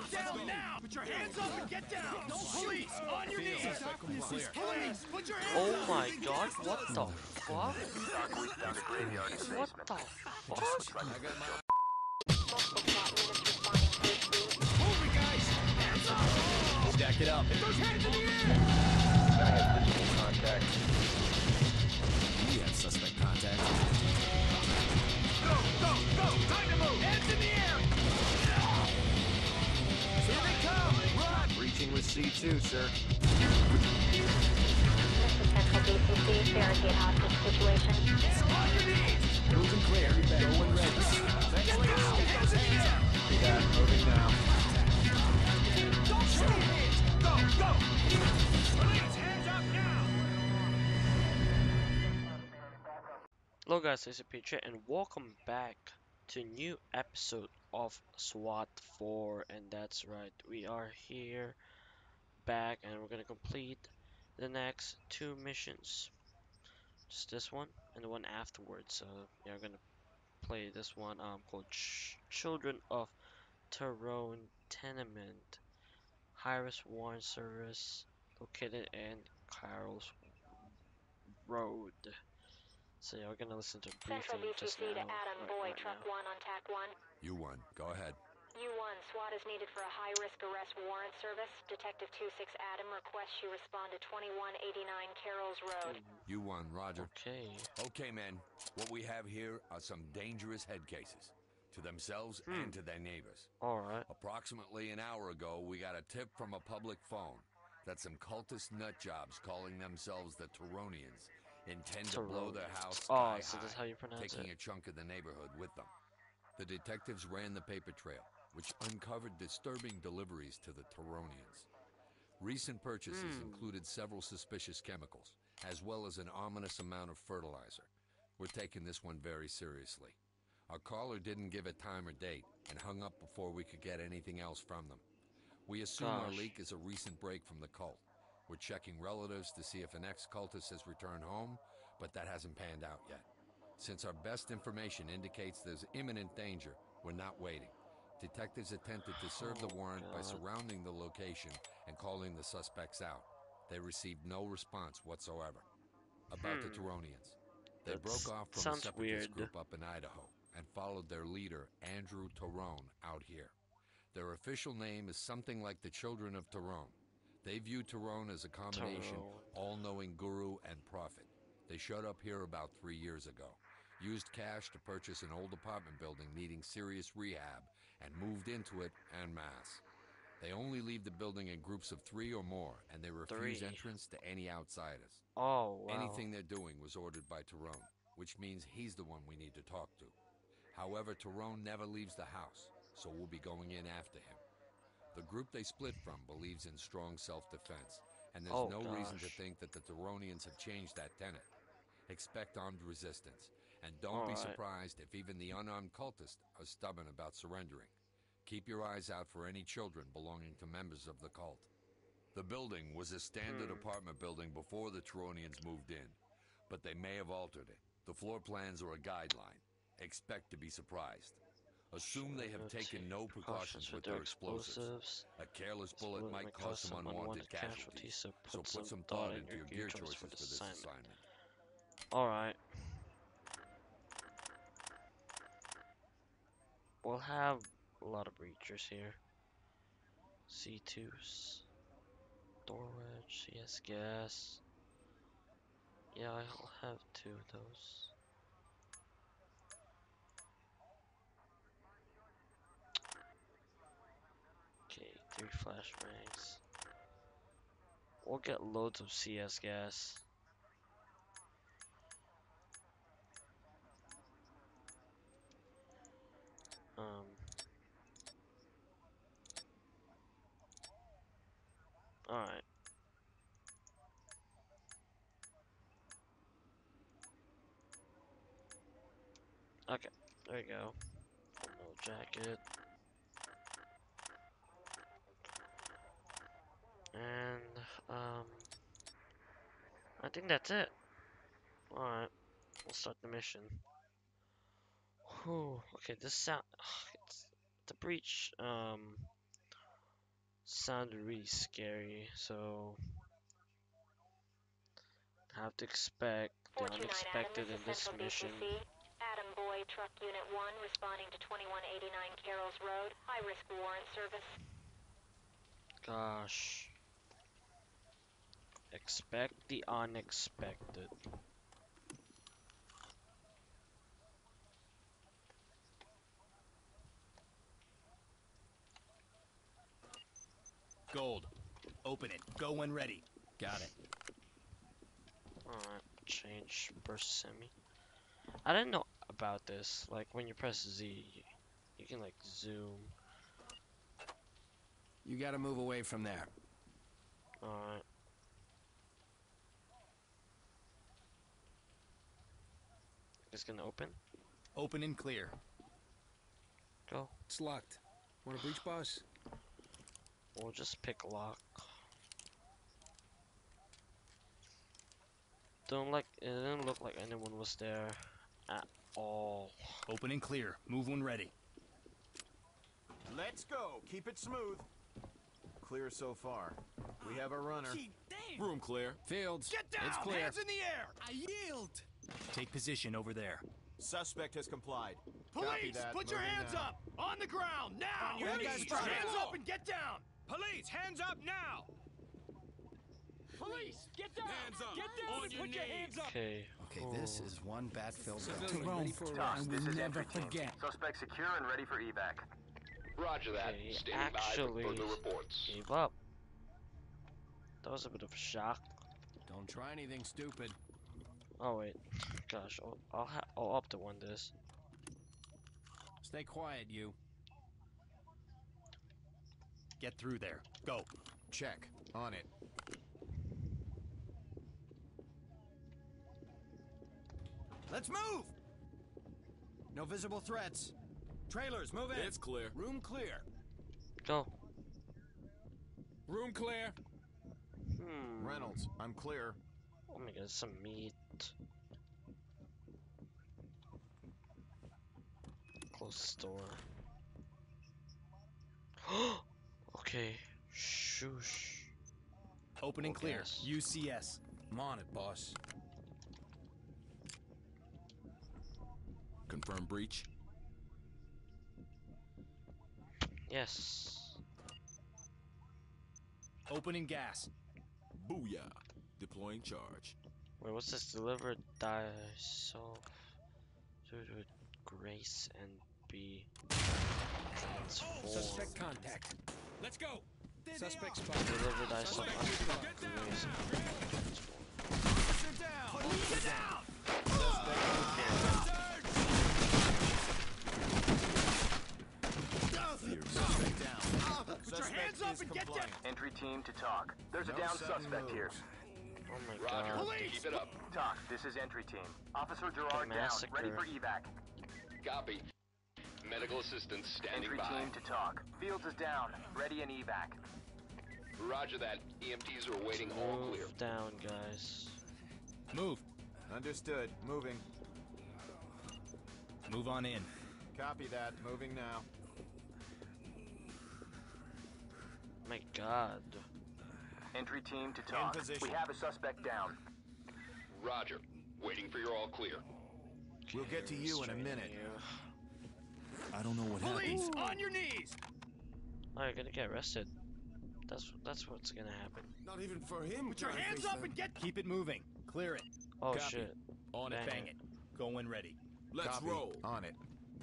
Get down now! Put your hands up and get down! Police, on your knees! Police, put your hands up! Oh my god, what the fuck? What the fuck? Move it, guys! Hands up! Stack it up. Get those hands in the air! I have visual contact. We have suspect contact. Go, go, go! Time to move! Hands in the air! Here they come! Run! Breaching with C2, sir. Central BCC, barricade hostage situation. On your knees! Moving clear. Going ready. Get down! Hands in the air! Yeah, moving now. Don't show your hands! Go, go! Police, hands up now! Hello guys, it's Peter and welcome back to a new episode of SWAT 4, and that's right, we are here back and we're gonna complete the next two missions. Just this one and the one afterwards. So yeah, we're gonna play this one called Children of Tyrone Tenement, high-risk warrant service located in Carroll's Road. So yeah, we're gonna listen to a Central briefing just BCC now. to Adam Boy, Truck 1 on TAC 1. U1, go ahead. U1, SWAT is needed for a high-risk arrest warrant service. Detective 26 Adam requests you respond to 2189 Carroll's Road. U1, roger. Okay. Okay, men. What we have here are some dangerous head cases. To themselves and to their neighbors. Alright. Approximately an hour ago, we got a tip from a public phone that some cultist nutjobs calling themselves the Tyronians intend to blow their house sky so that's how you pronounce taking it. a chunk of the neighborhood with them. The detectives ran the paper trail, which uncovered disturbing deliveries to the Tyronians. Recent purchases included several suspicious chemicals, as well as an ominous amount of fertilizer. We're taking this one very seriously. Our caller didn't give a time or date and hung up before we could get anything else from them. We assume our leak is a recent break from the cult. We're checking relatives to see if an ex-cultist has returned home, but that hasn't panned out yet. Since our best information indicates there's imminent danger, we're not waiting. Detectives attempted to serve the warrant by surrounding the location and calling the suspects out. They received no response whatsoever. About the Tyronians. They broke off from a separatist group up in Idaho and followed their leader, Andrew Tyrone, out here. Their official name is something like the Children of Tyrone. They view Tyrone as a combination, all-knowing guru and prophet. They showed up here about 3 years ago, used cash to purchase an old apartment building needing serious rehab, and moved into it en masse. They only leave the building in groups of 3 or more, and they refuse entrance to any outsiders. Oh, wow. Anything they're doing was ordered by Tyrone, which means he's the one we need to talk to. However, Tyrone never leaves the house, so we'll be going in after him. The group they split from believes in strong self-defense, and there's no reason to think that the Tyronians have changed that tenet. Expect armed resistance, and don't be surprised if even the unarmed cultists are stubborn about surrendering. Keep your eyes out for any children belonging to members of the cult. The building was a standard apartment building before the Tyronians moved in, but they may have altered it. The floor plans are a guideline. Expect to be surprised. Assume they have taken no precautions with their explosives. A careless bullet might cause some unwanted casualties, so put some thought into your gear choices for this assignment. Alright. We'll have a lot of breachers here. C2s. Door wedge, CS gas. Yeah, I'll have 2 of those. Okay, 3 flashbangs. We'll get loads of CS gas. Alright. Okay, there you go. No jacket. And, I think that's it. Alright, we'll start the mission. Whew, okay, this sound, it's a breach, sounded really scary, so I have to expect the 429 Adam, unexpected this in is this Central mission. DCC. Adam Boy, Truck Unit 1, responding to 2189 Carroll's Road. High-risk warrant service. Gosh. Expect the unexpected. Gold. Open it. Go when ready. Got it. Alright, change burst semi. I didn't know about this. Like when you press Z, you can like zoom. You gotta move away from there. Alright. It's gonna open. Open and clear. Go. It's locked. Want a breach, boss? We'll just pick lock. It didn't look like anyone was there at all. Open and clear. Move when ready. Let's go. Keep it smooth. Clear so far. We have a runner. Room clear. Fields. Get down! It's clear. Hands in the air! I yield! Take position over there. Suspect has complied. Copy Police, that. put your Moving hands now. up! On the ground, now! On your Police, knees, put your Charlie. hands up and get down! Police, hands up now! Police, get down! Hands up. Get down On and your put your knees. hands up! Okay. Okay, this is one bat-filled To Rome. I will never forget. Suspect secure and ready for evac. Roger that. Okay, Standing by for actually further reports. gave up. That was a bit of a shock. Don't try anything stupid. Oh wait, gosh, I'll up to one this. Stay quiet, you. Get through there. Go. Check. On it. Let's move! No visible threats. Trailers, move in! It's clear. Room clear. Go. Room clear. Reynolds, I'm clear. Oh my god, some meat. Close the door. Okay. Shoosh. Open and clear. Yes. UCS. I'm on it, boss. Confirm breach. Yes. Open and gas. Booyah. Deploying charge. Wait, what's this? Deliver thyself to grace and be transformed. Suspect contact. Let's go! Suspect spotted. Deliver thyself unto grace and be transformed. Officer down! Police down! Suspect down. Put your hands up and get down! Entry team to talk. There's a No down sudden suspect here. moves. Oh my Roger. god. Police! Keep it up. Talk, this is entry team. Officer Gerard down, massacre. ready for evac. Copy. Medical assistance standing Entry by. team to talk. Fields is down, ready in evac. Roger that. EMTs are waiting all clear. Move down, guys. Move. Understood. Moving. Move on in. Copy that. Moving now. My god. Entry team to talk. position. We have a suspect down. Roger. Waiting for your all clear. We'll get to you in a Restraining minute. you. I don't know what Police, on your knees! Oh, you're gonna get arrested. That's what's gonna happen. Not even for him. Put your hands up and get... Keep it moving. Clear it. Oh Copy. shit. On it. Bang Bang it. Go when ready. Let's Copy. roll. On it.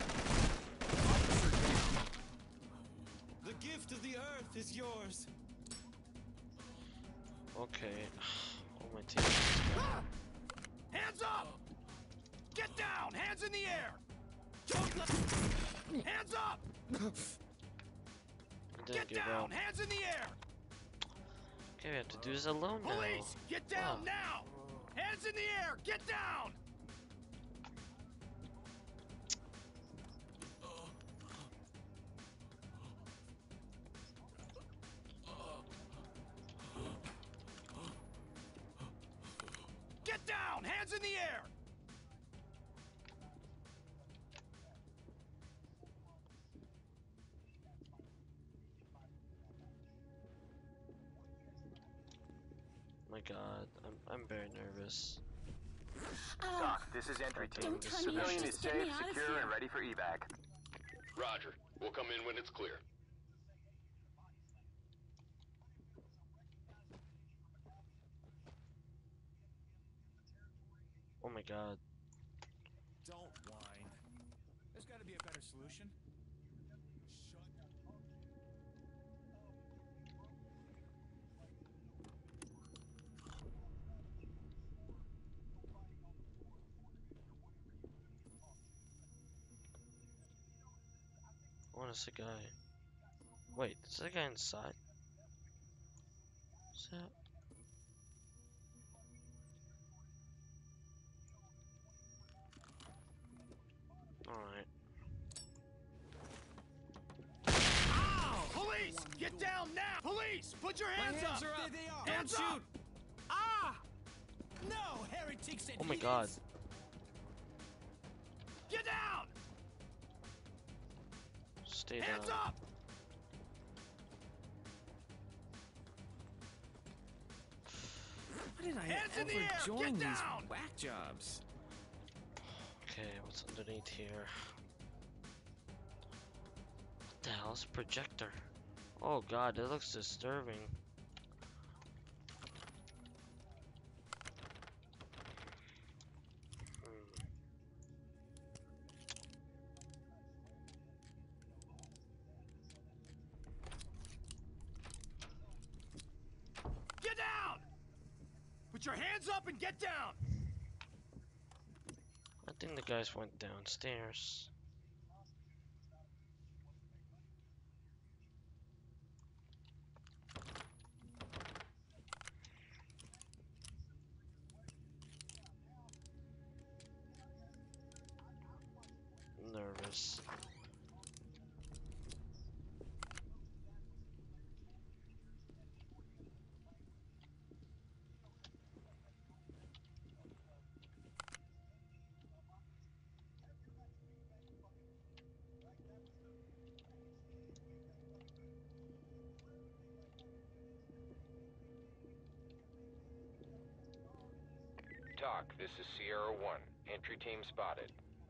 The gift of the earth is yours. Okay. Oh my team. Hands up! Get down! Hands in the air! Hands up! I didn't Get give down! up. Hands in the air! Okay, we have to do this alone now. Police! Get down Oh. now! Hands in the air! Get down! Get down! Hands in the air! my god, I'm very nervous. Doc, this is entry team. Don't tell me Civilian you're is just safe, getting me out of secure, here. and ready for evac. Roger. We'll come in when it's clear. Oh my god. Don't whine. There's got to be a better solution. What is the guy? Wait, is that guy inside? Is that? Alright. Ow! Police! Get down now! Police! Put your hands up! There they are. Hands Don't up! shoot. Ah! No! Heretics and Oh my god. heathens. Get down! Stay Hands down. up! Why did I Hands in the air! ever join Get these down! whack jobs? Okay, what's underneath here? What the hell is a projector? Oh god, that looks disturbing. Get down! Put your hands up and get down! I think the guys went downstairs. Nervous. TOC, this is Sierra 1. Entry team spotted.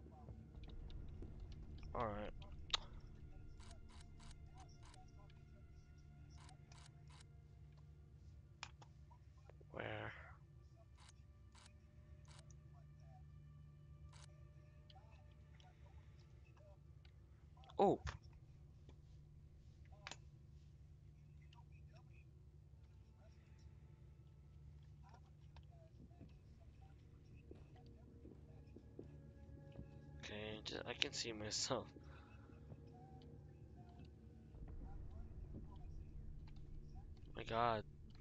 Alright. Where? Oh! Okay, I can see myself. My god.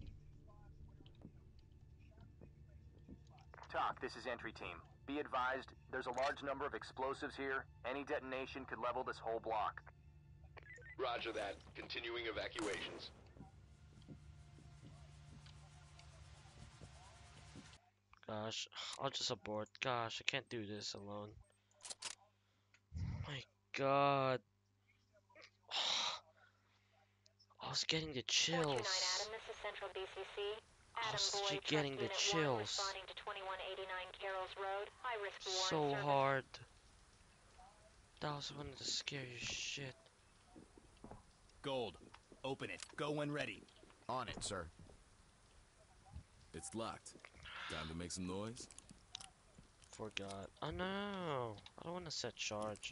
TOC, this is entry team. Be advised, there's a large number of explosives here. Any detonation could level this whole block. Roger that. Continuing evacuations. Gosh, I'll just abort. Gosh, I can't do this alone. My god. I was getting the 429 chills. Adam, this is Central BCC. Adam was Boyd, she getting the Trust Unit 1 chills? responding to 2189 Carroll's Road. High risk warrant So service. hard. That was one of the scariest shit. Gold, open it. Go when ready. On it, sir. It's locked. Time to make some noise? Forgot. Oh no! I don't want to set charge.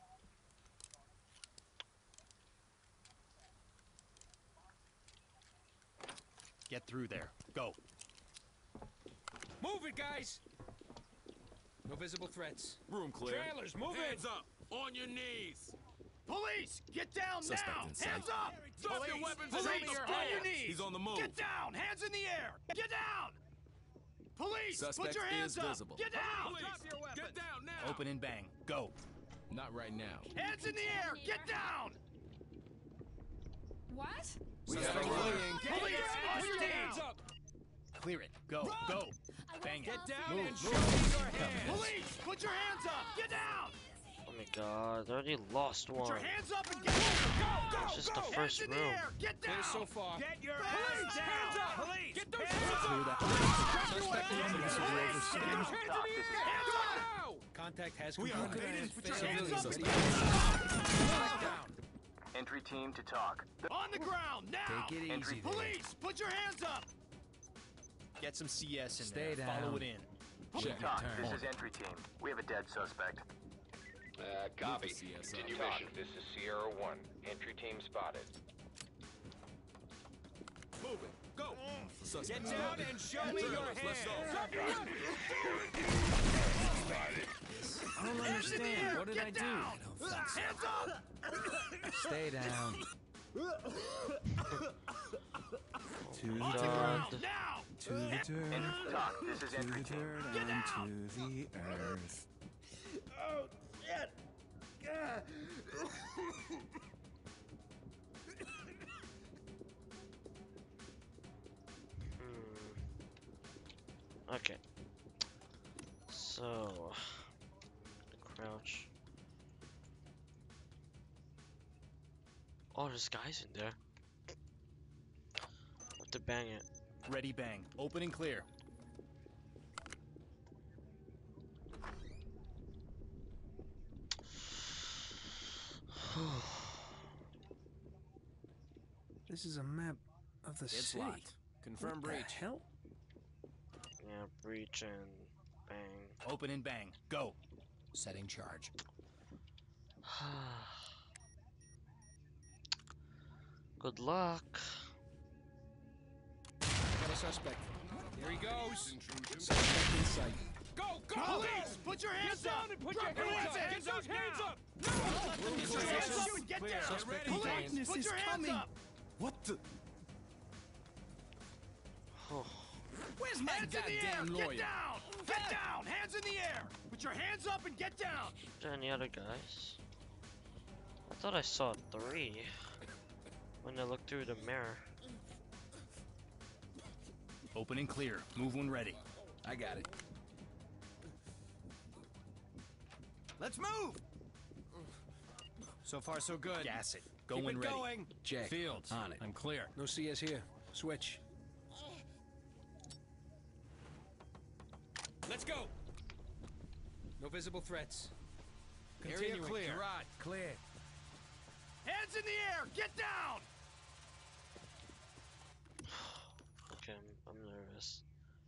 Get through there. Go. Move it, guys. No visible threats. Room clear. Trailers, move Hands it. up! On your knees! Police! Get down Suspect now! in sight. Hands up! Drop your Police! weapons and Police! show me your On your hands. knees! He's on the move. Get down! Hands in the air! Get down! Police! Suspect put your hands is up! visible. Get down! Get down now! Open and bang. Go. Not right now. Hands in the air! Get down! What? Suspect fleeing. Police! On your Hands knees! up. Clear it. Go. Go. Bang it. Get down Move, and move. show me your hands. Police! Put your hands up! Get down! Oh my god, I already lost Put one. your hands up and get down. Go, go, It's just go. the first Hands in the room. air. Get down. Clear so far. Get your hands down. Police, get those hands hands up. up. Suspect Hands number up. is Police, over. get those hands in the air. Hands up. Now! Contact has We are completed. invaders. Put your Civilians hands up. ready. Back down. Entry team to talk. On the ground now. Take it Entry easy. Police, put your hands up. Get some CS in Stay there. down. Follow it in. Check talk. This is entry team. We have a dead suspect. Copy. Move the CS Continue up. mission. This is Sierra 1. Entry team spotted. Move it. Go. Suspect Get down and show me your Let's go. hands. I don't understand. What did I do? Hands up. Stay down. To the God. dirt, Now. to the dirt, Entry talk. This is to the entry team. dirt, Get and out. to the earth. Oh, shit. Okay. So, crouch. Oh, there's guys in there. Have to bang it. Ready, bang. Open and clear. This is a map of the It's city. locked. Confirm What the breach. hell? Yeah, breach and bang. Open and bang. Go. Setting charge. Good luck. Got a suspect. Here he goes. Suspect in sight. Go, go! Police, put your hands Get up. down and put Drop your hands up. Get Get those those hands now. up. Put your hands up and get Clear. down. Suspect Police, compliant. put your hands up. What the? Oh, Where's my Hands in the air. goddamn Get lawyer? down. Get down. Hands in the air. Put your hands up and get down. is there any other guys? I thought I saw 3 when I looked through the mirror. Open and clear. Move when ready. I got it. Let's move. So far, so good. Gas it. Go Keep when it ready. going. Check. Fields. On it. I'm clear. No CS here. Switch. Let's go. No visible threats. Area Continuing. clear. Gerard, clear. Hands in the air. Get down. Okay, I'm nervous.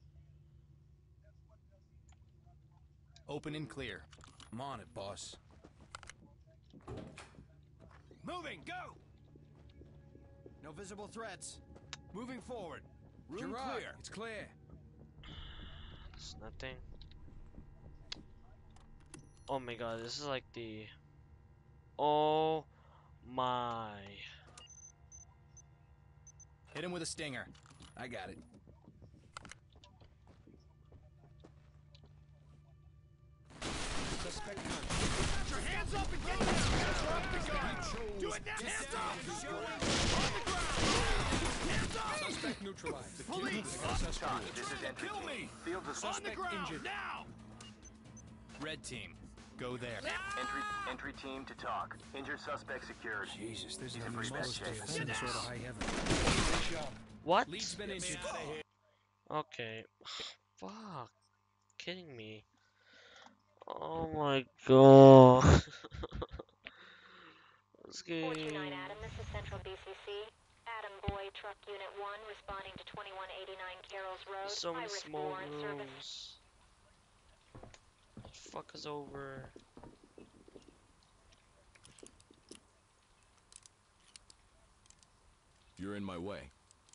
Open and clear. I'm on it, boss. Moving. Go. No visible threats. Moving forward. Room Gerard, clear. it's clear. It's nothing. Oh my god, this is like the... Oh my... Hit him with a stinger. I got it. Suspect marked. Put your hands up and get down. Drop the gun. Do it now. Hands up. On the ground. Hands up. Suspect neutralized. Police. Talk. This is entry Kill team. me. Fields is On the ground. injured. Now. Red team, go there. entry team to talk. Injured suspect secured. Jesus, this is He's how in you're pretty bad supposed to shape. defend this sort of high heaven. What? Lead's been injured. Okay. Fuck. Kidding me. Oh my god. This game. 429 Adam, this is Central BCC. Adam Boy, Truck Unit 1, responding to 2189 Carroll's Road. So many High-risk small warrant service. rooms. Fuck is over. You're in my way.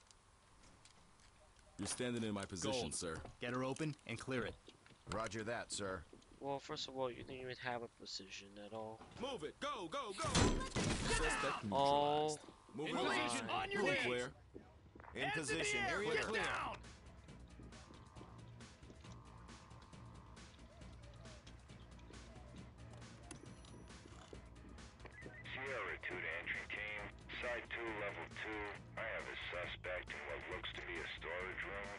You're standing in my position, Gold. sir. Get her open and clear it. Roger that, sir. Well, first of all, you didn't even have a position at all. Move it. Go, go, go. Suspect Oh. neutralized. Move In it. position, on your Move knees. clear. In Hands position. in the air. Clear. Get down. Sierra 2 to entry team. Side 2, level 2. I have a suspect in what looks to be a storage room.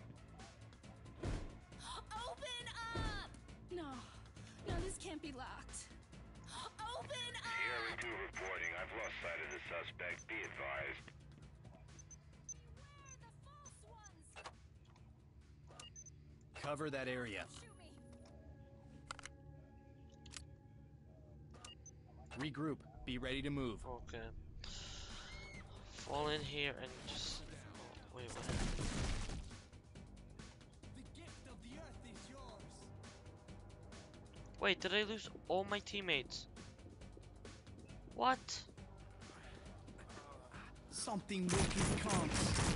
Open up! No, no, this can't be locked. lost sight of the suspect. Be advised. Cover that area. Regroup. Be ready to move. Okay. Fall in here and just. Oh, wait, what? Wait, did I lose all my teammates? What? Something wicked comes.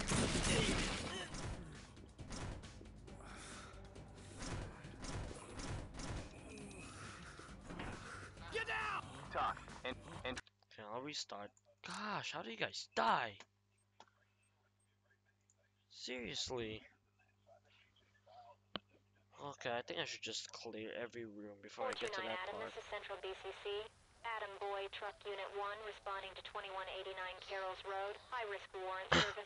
Get down! Talk. And Okay, I'll restart. Gosh, how do you guys die? Seriously. Okay, I think I should just clear every room before I get to 429 that Adam, part. this is Central BCC. Adam Boy, Truck Unit 1, responding to 2189 Carroll's Road. High-risk warrant service.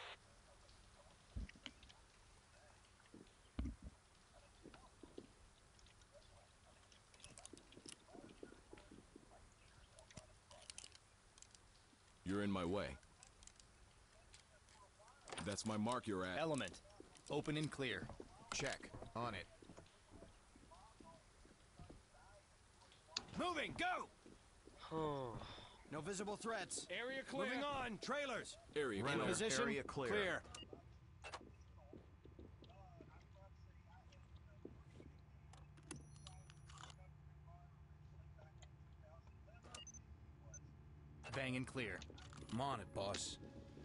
You're in my way. That's my mark you're at. Element. Open and clear. Check. On it. Moving, go! Oh. No visible threats. Area clear. Moving on. Trailers. Area Reynolds, clear. Position. area clear. Bang and clear. I'm on it, boss.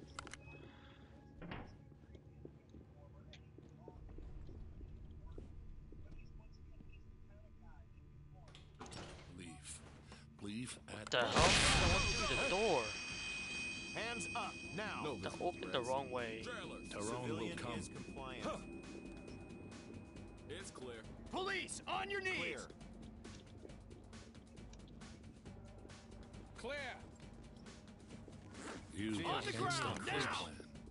Leave at The hell? I went through the door. Hands up now. No, That opened the wrong way. Tyrone will Civilian come. is compliant. It's clear. Police, on your knees! Clear. Clear. You On the ground, now!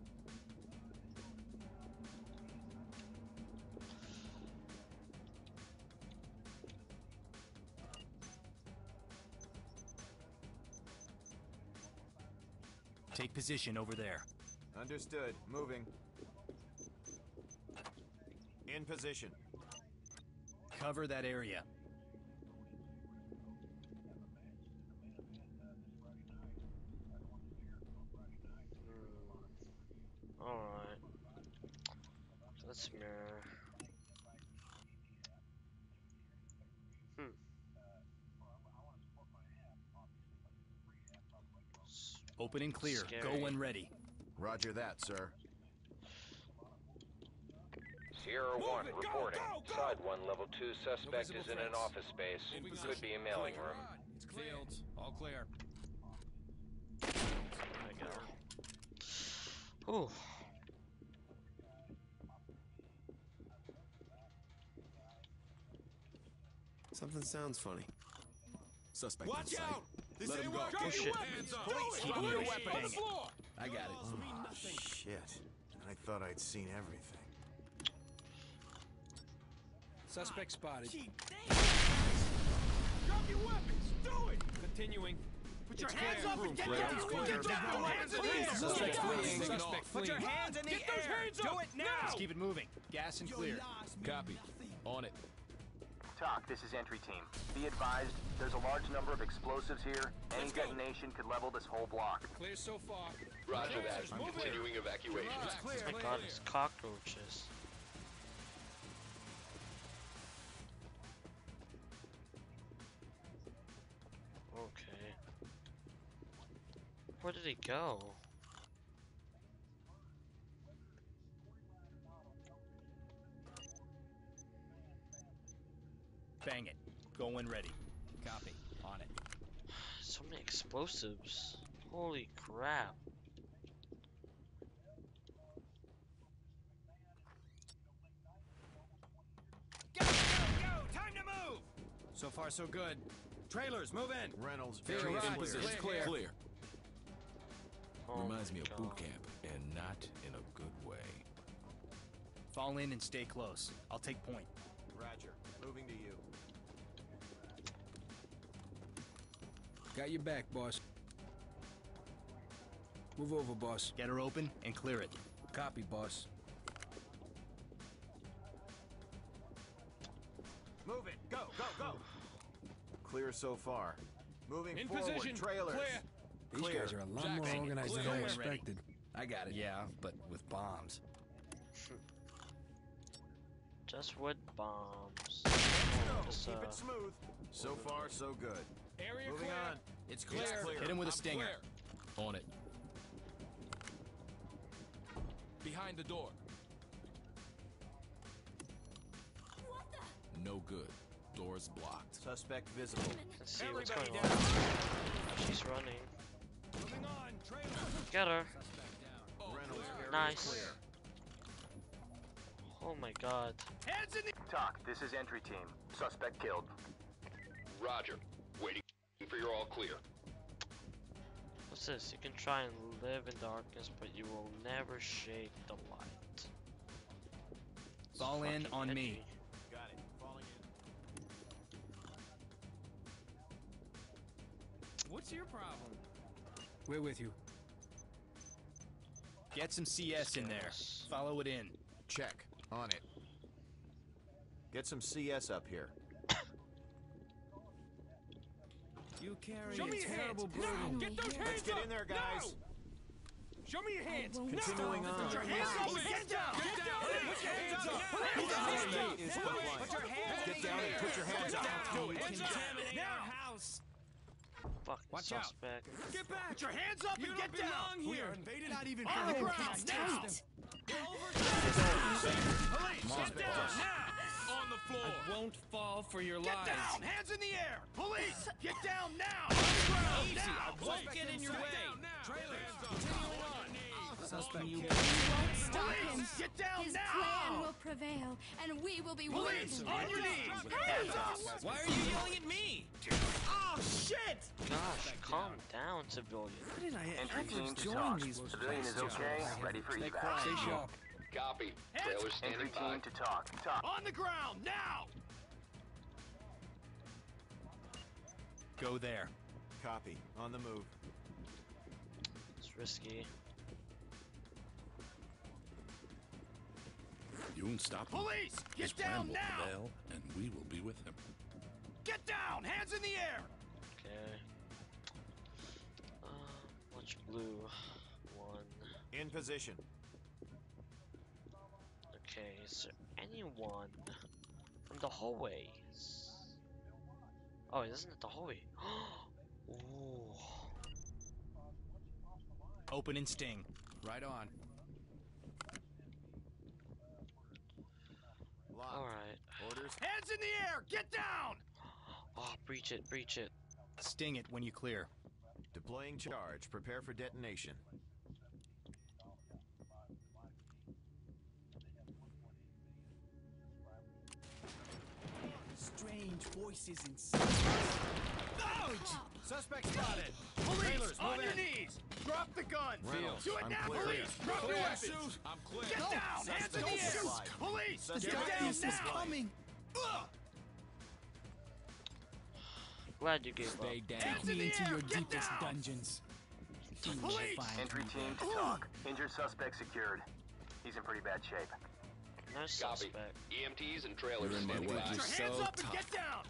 Take position over there. Understood. Moving. In position. Cover that area. Alright. Let's mirror. Open and clear. Scary. Go when ready. Roger that, sir. Sierra 1 it, go, reporting. go, go! Side 1, level 2 suspect visible is in an threats. office space. Could be a mailing room. It's Fields. All clear. There we go. Ooh. Something sounds funny. Suspect Watch in sight. out! This Let ain't him go. working. Oh, shit. Hands up. Keep Do it. your Police, weapon on the hanging. floor. I got it. Oh, shit. I thought I'd seen everything. Suspect spotted. Drop your weapons. Do it. Continuing. Put your It's hands clear. up and get Clear. down. It's clear. Get down. Hands in the air. Suspect Get down. fleeing. Suspect Put your fleeing. hands in the Get those air. hands Do up. it now. Now. Let's keep it moving. Gas and clear. Copy. On it. Talk, this is entry team. Be advised, there's a large number of explosives here. Any Let's go. detonation could level this whole block. Clear so far. Roger that. Move it. Continuing evacuation. Oh my god, it's cockroaches. Okay. Where did he go? Bang it. Go when ready. Copy. On it. So many explosives. Holy crap. Go, go, go. Time to move. So far, so good. Trailers, move in. Reynolds, Clear area right. clear. It's clear. Clear. Oh Reminds my me of God. boot camp, and not in a good way. Fall in and stay close. I'll take point. Roger. Moving to you. Got your back, boss. Move over, boss. Get her open and clear it. Copy, boss. Move it. Go, go, go. Clear so far. Moving In forward. position. Trailers. Clear. These Clear. guys are a lot more Jackson, organized than clear. I Ready. expected. I got it. Yeah, but with bombs. Just with bombs. Go. Just, Keep it smooth. So far, so good. Area Moving clear. on. It's clear. clear. Hit him with a I'm stinger. clear. On it. Behind the door. No good. Door's blocked. Suspect visible. Let's see what's Everybody going on. down. She's running. Moving on. Trailer. Get her. Reynolds, area Nice. clear. Oh my god. Hands in the... TOC, this is entry team. Suspect killed. Roger. Waiting for your all clear. What's this? You can try and live in darkness, but you will never shake the light. It's Fall in fucking on edgy. me. Got it. Falling in. What's your problem? We're with you. Get some CS in there. CS. Follow it in. Check. On it. Get some CS up here. You carry Show a me your terrible hands. burden. Now, get those hands Let's get up. in there, guys. Now. Show me your hands. Continuing Now. on. Put your hands up and get down. Get down. Put your hands up. Suspect is compliant. Put your hands Get down and put your hands up. down. Hands up. Contaminate Now. our house. Fuck Watch out. suspect. Get back. Put your hands up You and don't get down. belong We here. are invading. Not even on the for ground now. taste. Police, get down now. On the floor. I won't fall for your Get lies. down. Hands in the air. Police, get down now. On the ground Easy. now. I won't get in your way. Continuing on. Suspect killed. Stop him. Police, get down His now. plan will prevail, and we will be Police, winning. on your knees. Hey! Why are you yelling at me? Oh, shit. Gosh, calm down, civilian. How did I Entry ever team to join TOC. these Civilian is okay. Ready for Stay evac. quiet. Stay sharp. Copy. Trailer standing Entry by. team to TOC. TOC. On the ground now. Go there. Copy. On the move. It's risky. You won't stop him. Police, His get plan down will now. prevail, and we will be with him. Get down. Hands in the air. Okay. Much blue. One. In position. Okay, is there anyone from the hallways? Oh, isn't it the hallway? Ooh. Open and sting. Right on. Locked. Alright. Orders. Hands in the air. Get down. Oh, breach it, breach it. Sting it when you clear. Deploying charge. Prepare for detonation. Strange voices inside. Suspect spotted. Police, on your knees. Drop the gun. Reynolds, Do it I'm now. clear. Police, drop your weapons. I'm clear. Get down. Hands in the air. Suspect Police, Suspect get down is now. coming. Glad you gave up. Stay down. Hands in the air. Get down. dungeons. Police. Entry team to TOC. Injured suspect secured. He's in pretty bad shape. No Copy. suspect. EMTs and trailers You're in my standing way. by. Put your hands So up and tough. get down.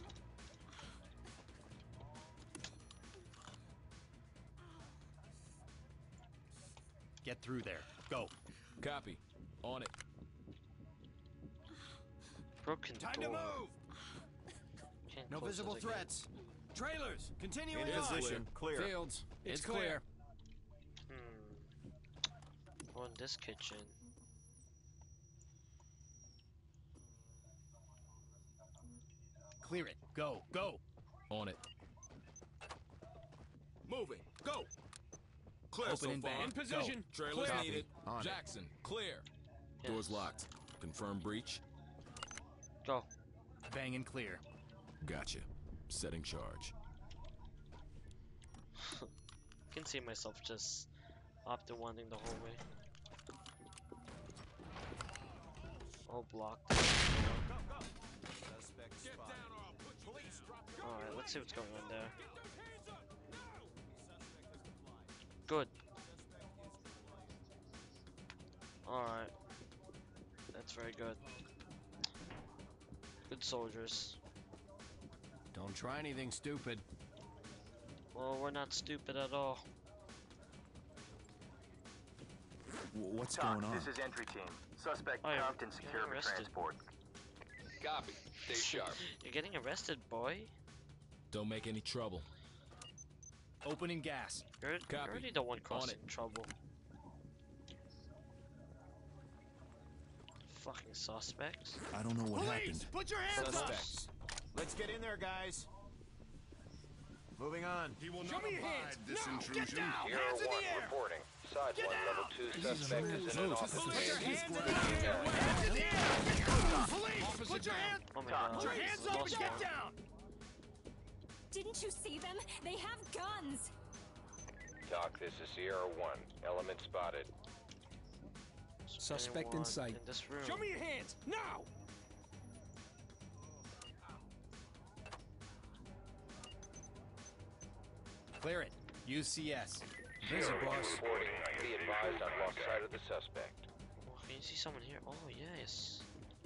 Get through there. Go. Copy. On it. Broken Time door. to move. Can't No close visible it again. threats. Trailers, continuing In on. position. Clear. Fields. It's clear. Go in this kitchen. Clear it. Go. Go. On it. Moving. Go. Clear Open so and far. bang. In position. Trailers Clear. needed. On it. Jackson, clear. Yes. Doors locked. Confirm breach. Go. Bang and clear. Gotcha. Setting charge. Can see myself just opting wanting the whole way. All blocked. Suspect spotted. Alright, let's see what's going on there. Good. Alright. That's very good. Good soldiers. Don't try anything stupid. Well, we're not stupid at all. What's Talk, going on? this is entry team. Suspect Oh, you're cuffed and getting secure for arrested. transport. Copy. Stay sharp. You're getting arrested, boy. Don't make any trouble. Opening gas. You're Copy. already the one On causing it. trouble. Fucking suspects. I don't know what Police, happened. put your hands up! Suspects. Let's get in there, guys. Moving on. He will not abide this intrusion. Get down! Sierra Hands in 1 the air! reporting. Side Get 1, down! level 2 suspect is in an office Put your space. hands in the air! Hands in the air! Get down! Police, put your hands... Oh my Talk. god. Put your hands we up lost and get one. down! Didn't you see them? They have guns. Talk, this is Sierra 1. Element spotted. Suspect in Anyone sight. In this room. Show me your hands, now! Clear it. UCS. Sierra 1 reporting. Be advised I've lost sight of the suspect. Oh, can you see someone here? Oh, yes.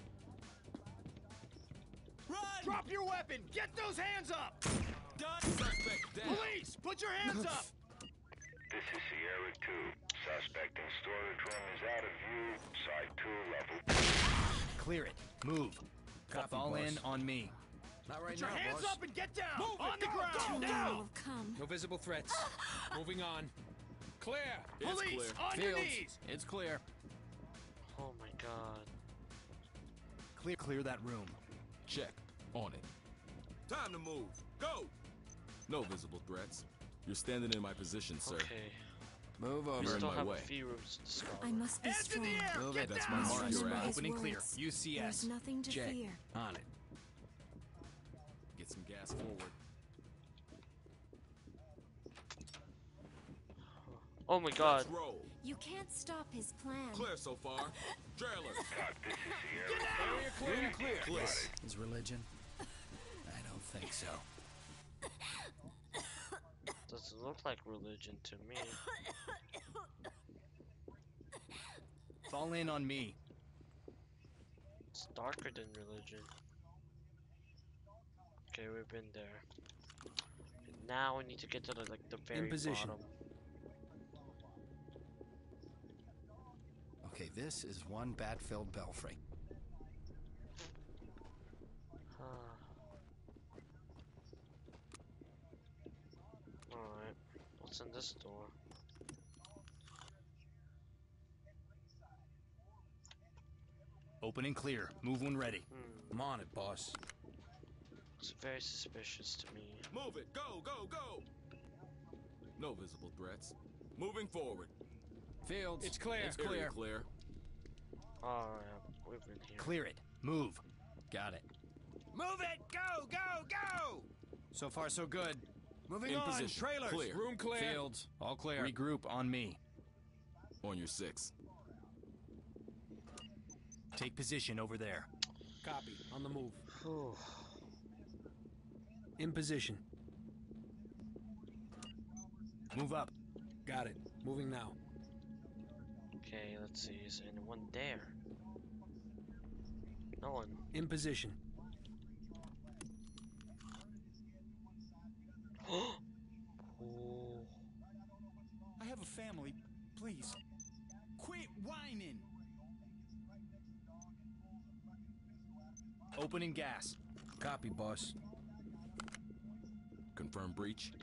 Run! Drop your weapon! Get those hands up! Done. Suspect down. Police, put your hands up! This is Sierra 2. Suspect in storage room is out of view. Side 2, level 2. Clear it. Move. Copy, Fall boss. in on me. Not right Put your now, hands boss. up and get down! Move On it, the go, ground, go, No now! one will come. No visible threats. Moving on. Clear. It's Police, clear. on your Fields. knees! It's clear. Oh my god. Clear that room. Check. On it. Time to move. Go. No visible threats. You're standing in my position, sir. Okay. Move We over. You're in still my have way. a few rooms to discover. I must be Hands in strong. the air! Move Get it, that's down! my Please mark. remember You're his opening clear. words. UCS. There's nothing to Check. fear. On it. Get some gas forward. Oh my god. Let's roll. You can't stop his plan. Clear so far. Trailer. Talk, this is Sierra. Room clear. This is religion? I don't think so. Doesn't look like religion to me. Fall in on me. It's darker than religion. Okay, we've been there. And now we need to get to the very position. bottom. Okay, this is one bat-filled belfry. Alright. What's in this door? Open and clear. Move when ready. Hmm. I'm on it, boss. It's very suspicious to me. Move it. Go, go, go. No visible threats. Moving forward. Fields. It's clear. It's Area clear. clear. Alright, we've been here. Clear it. Move. Got it. Move it! Go, go, go! So far, so good. Moving In on, position. trailers! Clear. Room clear. Fields. All clear. Regroup on me. On your 6. Take position over there. Copy. On the move. Whew. In position. Move up. Got it. Moving now. Okay, let's see. Is anyone there? No one. In position. Oh. I have a family, please. Quit whining! Opening gas. Copy, boss. Confirm breach.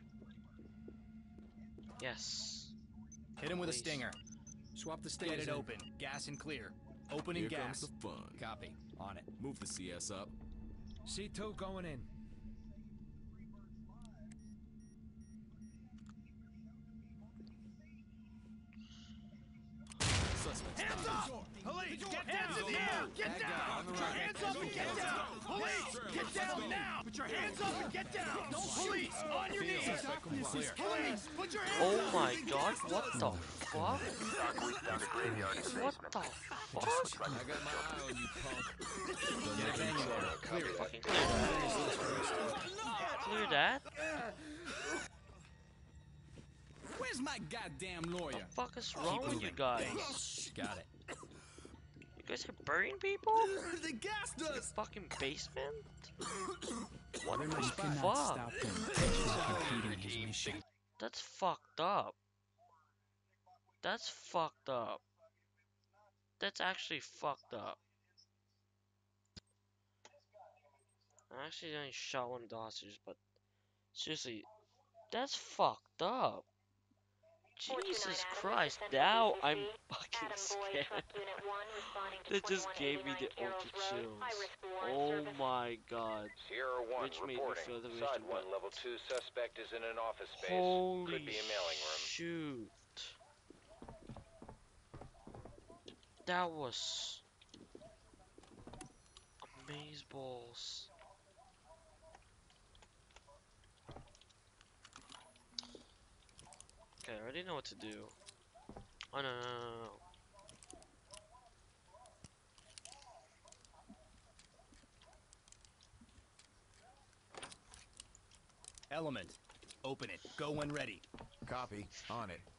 Yes. Hit him with a Please. stinger. Swap the Get stingers it in. open. Gas and clear. Opening Here gas. comes the fun. Copy. On it. Move the CS up. C2 going in. Suspects Hands down. up! Police, get down! Hands in the air! Get down! Put your hands up and get down! Police, get down now! Put your hands up and get down! Police, on your knees! Police, put your hands Oh up! my god, what the fuck? Down the graveyard in the What basement. the fuck? I got my eye on you, punk. Don't Get make it any banging trouble. there. Clear it. Fucking clear that? Where's my goddamn lawyer? What the fuck is wrong with you guys? Got it. You guys are burying people? They gassed us! Fucking basement? What You the cannot fuck? stop them. Just completing his mission. That's fucked up. That's fucked up. That's actually fucked up. I actually only shot one of the hostages, but seriously, that's fucked up. Jesus Christ, now I'm fucking scared. They just gave me the ultra chills. Oh my god. Sierra 1 Which made me reporting. feel the Side vision, 1, but level 2 suspect is in an office space. holy Could be a mailing room. shoot. That was amazeballs. Okay, I already know what to do. Oh no. Element. Open it. Go when ready. Copy. On it.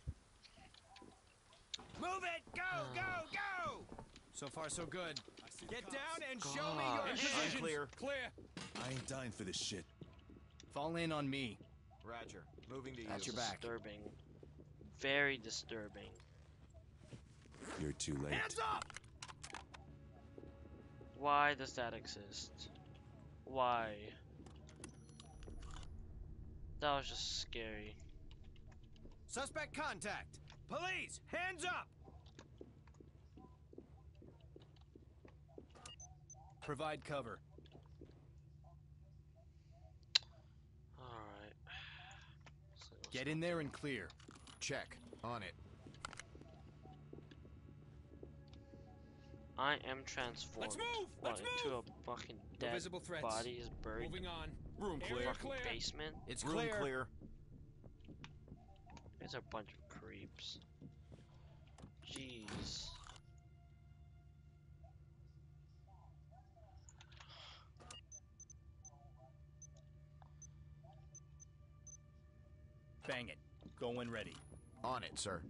Move it! Go! Go! Go! So far, so good. Get down and show me your hands. Unclear. Clear. I ain't dying for this shit. Fall in on me. Roger. Moving to you. At your back. Disturbing. Very disturbing. You're too late. Hands up! Why does that exist? Why? That was just scary. Suspect contact. Police, hands up! Provide cover. Alright. Get in there and clear. Check. On it. I am transformed. Let's move! Let's into move! a fucking No dead visible threats. body is buried Moving on. Room in clear. a fucking basement. It's Room clear. clear. These are a bunch of creeps. Jeez. Bang it. Go when ready. On it, sir.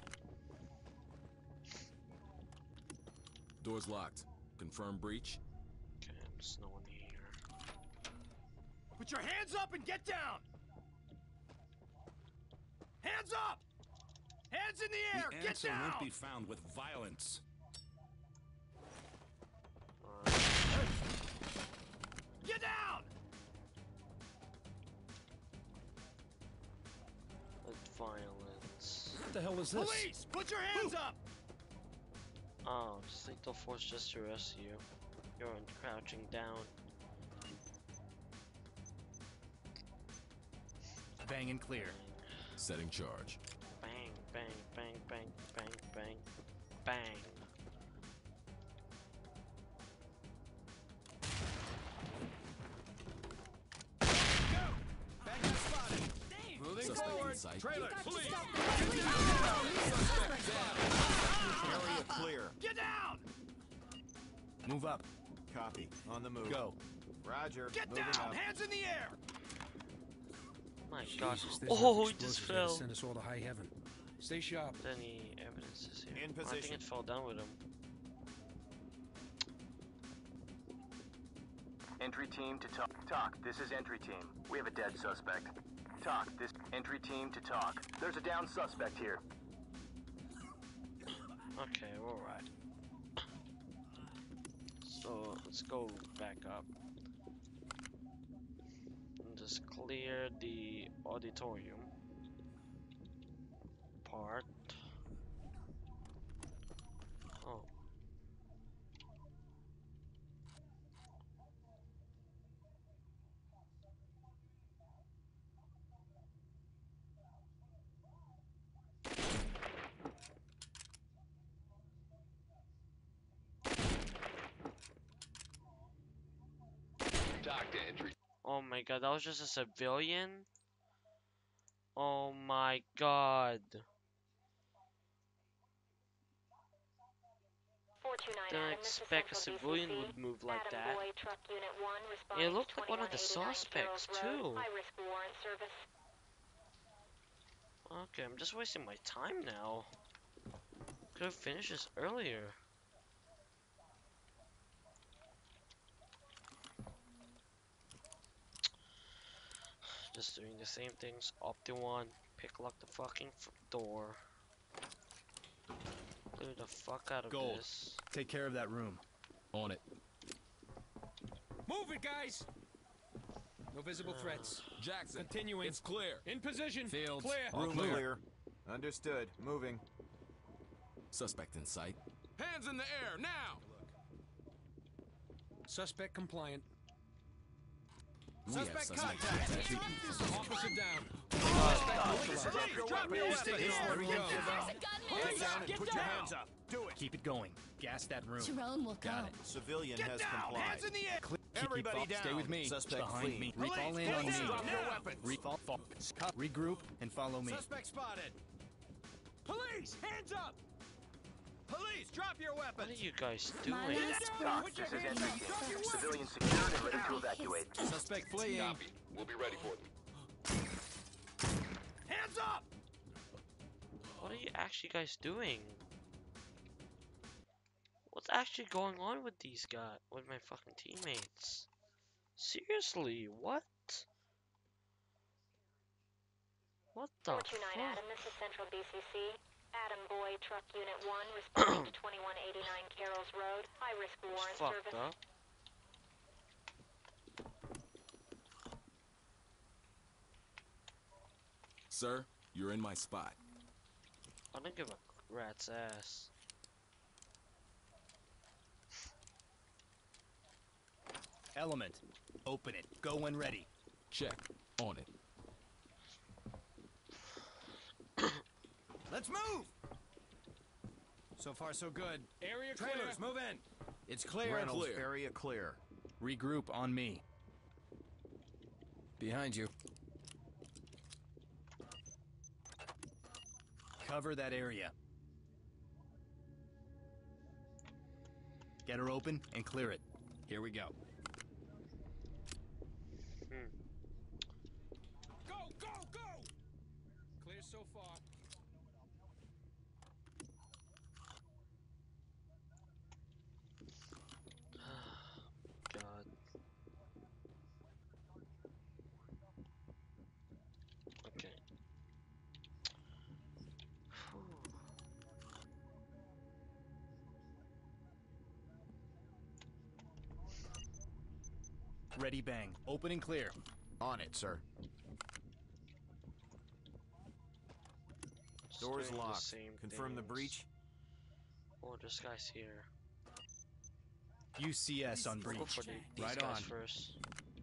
Door's locked. Confirm breach. Okay, I'm just no one here. Put your hands up and get down! Hands up! Hands in the air! The Get answer down! won't be found with violence. Get down! With violence. What the hell is this? Police! Put your hands up! Oh, just lethal force just to arrest you. You're crouching down. Bang and clear. Setting charge. Bang, bang, bang, bang, bang, bang, bang. Bang gun spotted. Moving Suspect forward. in sight. Trailer, police! Area clear. Get down! Move up. Copy. On the move. Go. Roger. Get Moving down! up. Hands in the air! My god. Jesus, this Oh, earth he just explosive's gonna fell. Send us all to high heaven. Stay sharp. Any evidences here? In I think position. it fell down with him. Entry team to talk. Talk, this is entry team. We have a dead suspect. Talk, this entry team to talk. There's a down suspect here. Okay, alright. So, let's go back up. And just clear the auditorium part. Oh. Talk to entry. Oh my god, that was just a civilian? Oh my god. Didn't expect a civilian would move like that. It looked like one of the suspects too. Okay, I'm just wasting my time now. Could have finished this earlier. Just doing the same things. Up to one. Pick lock the fucking door. Clear the fuck out of Gold. this. Take care of that room. On it. Move it, guys! No visible threats. Jackson, Continuing. it's clear. In position. Fields. Clear. Room clear. Understood. Moving. Suspect in sight. Hands in the air, now! Suspect compliant. We have Suspect suspect contact. contact. Officer down. Drop your weapon. There we go. Get down and put your hands up. Do it. Keep it going. Gas that room. Tyrone will Got go. it. Civilian Get has down! complied. Hands in the air! Everybody down. Stay with me. Suspect Behind fleeing. me. Police, Fall in get on me. down! Drop your Now! weapons. Regroup and follow me. Suspect spotted. Police, hands up! Police, drop your What weapons! are you guys My doing? last Doc, words this for is you. entry team. Civilians secured and ready to evacuate. Suspect fleeing. Copy. We'll be ready for them. Hands up! What are you actually guys doing? What's actually going on with these guys? With my fucking teammates? Seriously, what? What the 429 fuck? Adam, this is Central BCC. Adam Boy, Truck Unit 1, responding to 2189 Carroll's Road. High risk warrant Fucked service. up. Sir, you're in my spot. I don't give a rat's ass. Element. Open it. Go when ready. Check. On it. Let's move! So far, so good. Area clear. Trailers, move in! It's clear. Reynolds, Clear. area clear. Regroup on me. Behind you. Cover that area. Get her open and clear it. Here we go. Go, go, go! Clear so far. God. Okay. Ready, bang. Open and clear. On it, sir. Just Doors doing the locked. same Confirm the things. breach. Oh, this guy's here. UCS on We'll breach. go for these Right guys on. first.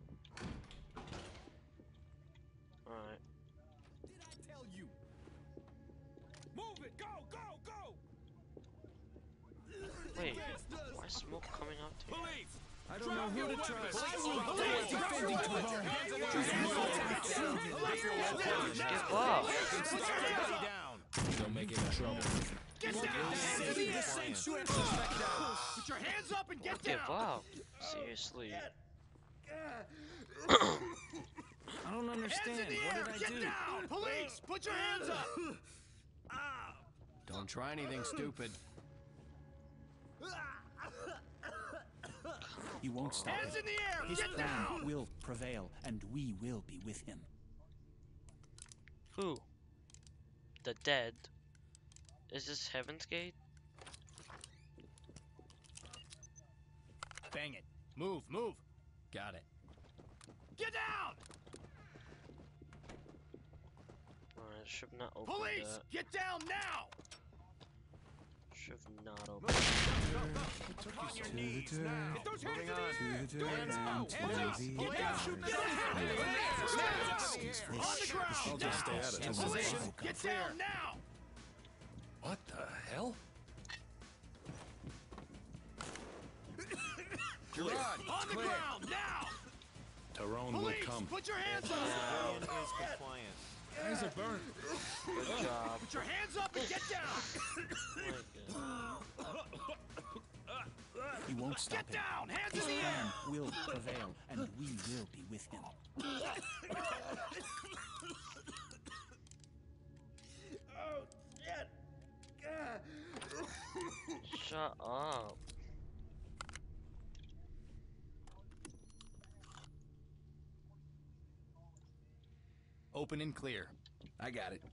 Alright. Did I tell you? Move it! Go, go, go! Wait, why is smoke coming out here? Police! I don't know who to trust. Give up! Don't make any trouble. Get down! Hands in the air! Put your hands up and get Give down! up! Seriously. I don't Hands understand. in the What air! did I Get do? down! Police! Put your hands up! Don't try anything stupid. He won't stop. Hands in the air! His Get plan down! will prevail, and we will be with him. Who? The dead? Is this Heaven's Gate? Bang it. Move, move. Got it. Get down! Alright, should not open Police! that. Get down now! Should not open On your knees now! Get those hands in the air! Hands up! Hands up! Get down! Shoot down! On the ground! I'll just stay out of this. Police! Get down now! What the hell? Gerard, On the ground now! Tyrone will Police! come. Put your hands up! Civilian is compliant. Eyes are burned. Good job. Put your hands up and get down! He won't stop Get him. down! Hands His in the plan air! will prevail, and we will be with him. Oh, shit! Shut up. Open and clear. I got it.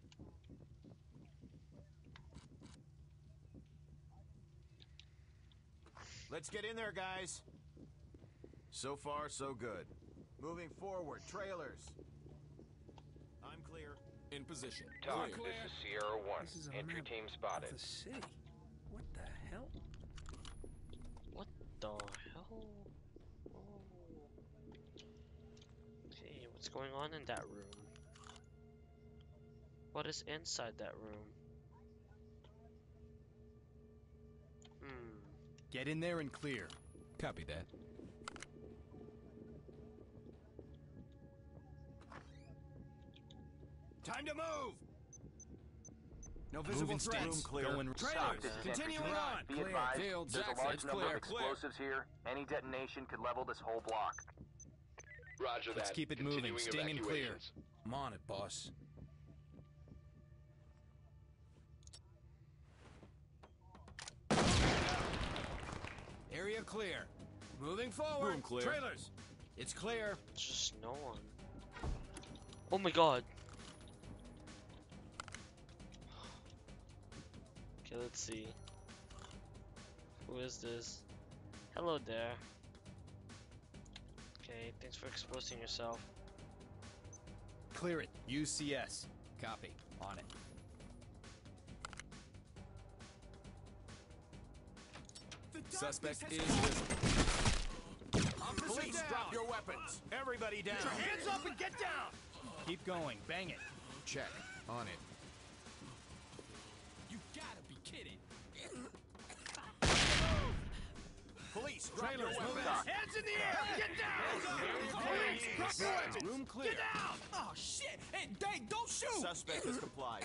Let's get in there, guys. So far, so good. Moving forward, trailers. I'm clear. In position. Talk, Clear. this is Sierra 1. This is a Entry map team spotted. of the city. What the hell? What the hell? Oh. Okay, what's going on in that room? What is inside that room? Get in there and clear. Copy that. Time to move! No visible Moving threats. room clear. Going Trailers. Talk, this is Continuing Entry on. Team. Be advised, Field, there's Jackson, a large it's number clear. of explosives here. Any detonation could level this whole block. Roger that. Let's keep it moving. Continuing Sting and clear. evacuations. I'm on it, boss. Area clear. Moving forward. Room clear. Trailers. It's clear. Just no one. Oh my god. Okay, let's see. Who is this? Hello there. Okay, thanks for exposing yourself. Clear it. UCS. Copy. On it. Suspect is visible. Police, drop your weapons. Everybody down. Put your hands up and get down! Keep going. Bang it. Check. On it. You gotta be kidding. Police, drop your Trailers, weapons. Hands in the air! Get down! Police, drop your weapons! Room clear. Get down! Oh shit! Hey, Dave, don't shoot! Suspect has complied.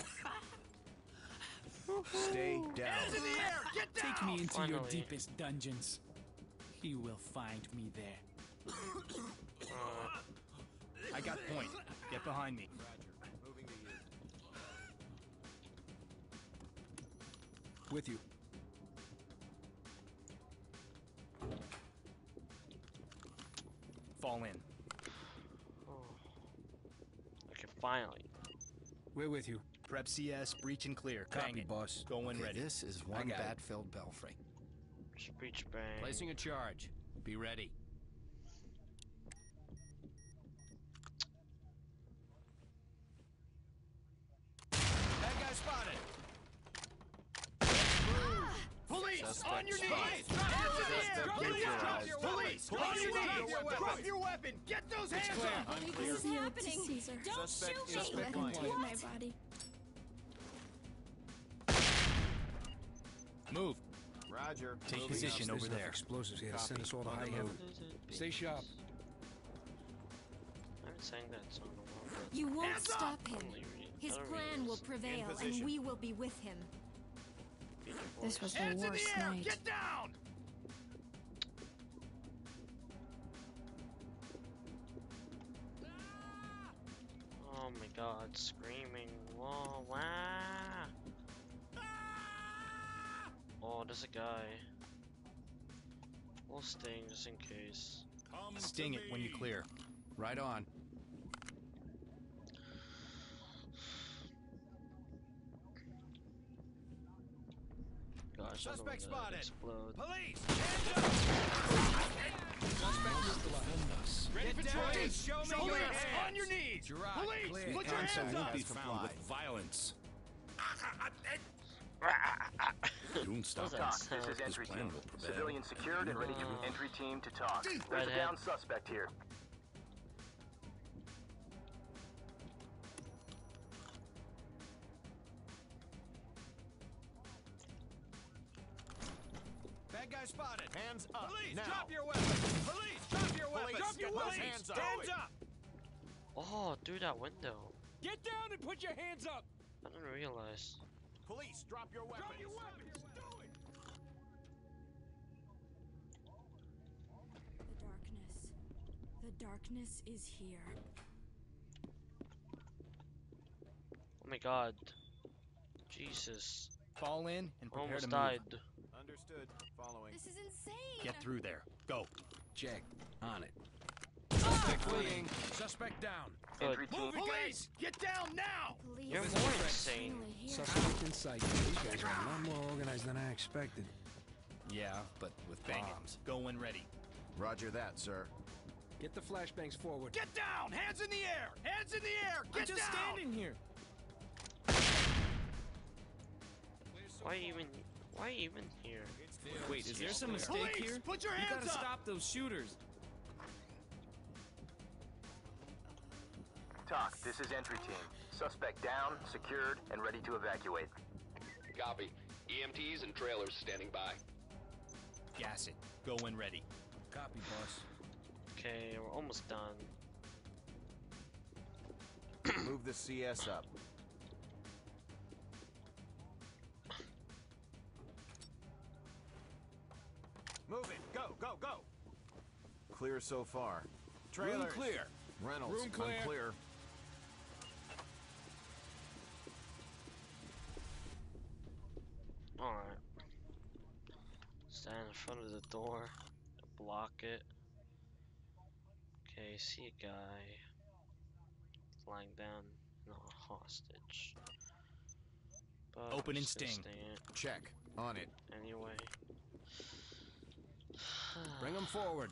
Stay down. Hands in the air! Get down! Take me into your Finally. deepest dungeons. You will find me there. I got point. Get behind me. Moving to you. With you. Fall in. Oh. Okay, finally. We're with you. Prep CS, breach and clear. Copy, Bang it. boss. Go when Okay, ready. This is I one got it. bat-filled belfry. Speech bang. Placing a charge. Be ready. Bad guy spotted. Police, Suspect on your knees! spotted. Hands in the air! Suspect Get neutralized. down! Police, on Police, your drop knees! your weapons. Drop your weapon! Get those hands clear. up! What is happening? Caesar. Don't Suspect shoot is me! suspect Let him take line. my body. Move. Roger. Take Moving position up. over there. Explosives here to Copy. send us all to On the high move. heaven. Stay sharp. I haven't sang that song in a while. You won't Hands up! stop him. But I don't really- His I don't plan really will listen. prevail, position. and we will be with him. Beat your This voice. was the Hands in worst the air! night. Get down! Oh my god, screaming. Whoa, wow. Oh, there's a guy. We'll sting just in case. Sting it when you clear. Right on. Gosh, I don't Suspect wanna spotted. explode. Police, hands up! Ready for down. police! Show me Police, your hands. on your knees! Gerard, Police, clear. put your Consul hands won't up! be Found found with with violence. Don't stop. How's that Talk, this sound? is Entry plan Team. will prevail. Civilian secured and ready to Entry Team to talk. There's a Redhead. down suspect here. Bad guy spotted. Hands up. Police, now. Drop your weapons. Police, drop your weapons. Drop your weapons. Hands up. Hands up. Oh, through that window. Get down and put your hands up. I didn't realize. Police, drop your weapons. Drop your weapons. The darkness is here. Oh my god. Jesus. Fall in and prepare Almost to move. died. Understood. Following. This is insane. Get through there. Go. Check. On it. Suspect fleeing. Suspect down. Entry team. Police, get down now! Police. You're more insane. Suspect in sight. These guys are a lot more organized than I expected. Yeah, but with bombs. Go when ready. Roger that, sir. Get the flashbangs forward. Get down! Hands in the air! Hands in the air! Get I'm just down! standing here. Why even here? Wait, is there some mistake Police, here? put your You hands gotta up! stop those shooters. Talk, this is entry team. Suspect down, secured, and ready to evacuate. Copy. EMTs and trailers standing by. Gas it. Go when ready. Copy, boss. Okay, we're almost done. Move the CS up. Move it. Go, go, go. Clear so far. Trailers. Room clear. Reynolds. Room clear. Unclear. Alright. Stand in front of the door. Block it. Okay, see a guy lying down, not a hostage. But Open I'm and just gonna sting. stay in Check. On it. anyway. Bring them forward.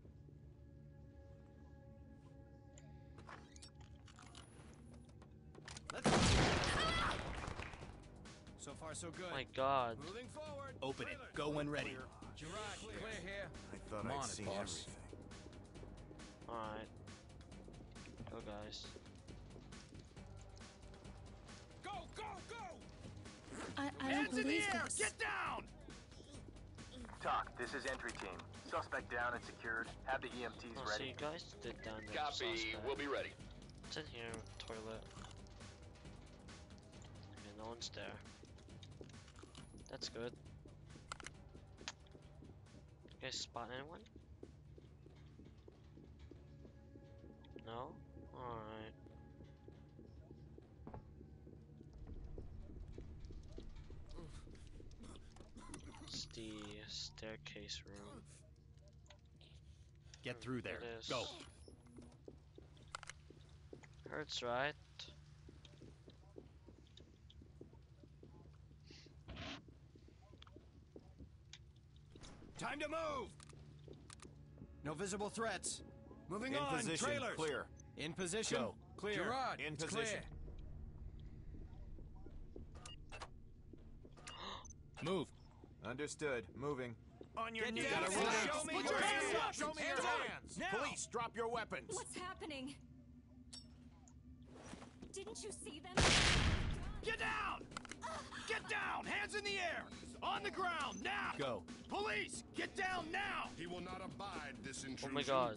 So far, so good. My God. Moving forward. Open it. Go when ready. Gerard, clear here. I thought Come I'd on it, seen boss. everything. Alright. Go, guys. Go, go, go! I don't Hands in the believe air! this. Get down! Talk, this is entry team. Suspect down and secured. Have the EMTs Oh, so ready. you guys did down there. Copy. We'll be ready. It's in here, toilet. Okay, no one's there. That's good. You guys spot anyone? No? Alright. It's the staircase room. Get through there. It is. Go. Hurts, right? Time to move! No visible threats. Moving In on, position. trailers. Clear. In position. Go. Clear. Gerard, In it's position. Move. Understood. Moving. On your You knees. gotta relax. Show me Put your hands up. Show me your hands. Now. Police, drop your weapons. What's happening? Didn't you see them? Get down! Get down! Hands in the air! On the ground, now! Go. Police, get down now! He will not abide this intrusion. Oh my God.